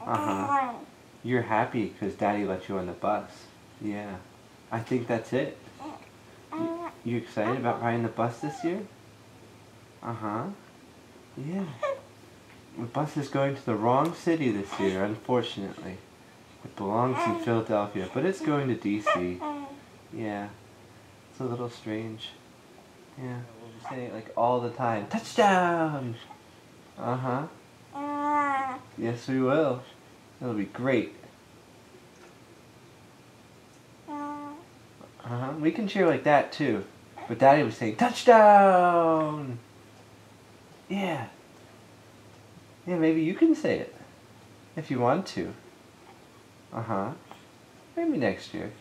Uh-huh. You're happy because Daddy let you on the bus. Yeah. I think that's it. You excited about riding the bus this year? Uh-huh. Yeah. The bus is going to the wrong city this year, unfortunately. It belongs in Philadelphia, but it's going to D.C. Yeah. It's a little strange. Yeah. We'll be saying it like all the time. Touchdown! Uh-huh. Yes, we will. It'll be great. Uh-huh. We can cheer like that, too. But Daddy was saying, touchdown! Yeah. Yeah, maybe you can say it. If you want to. Uh-huh. Maybe next year.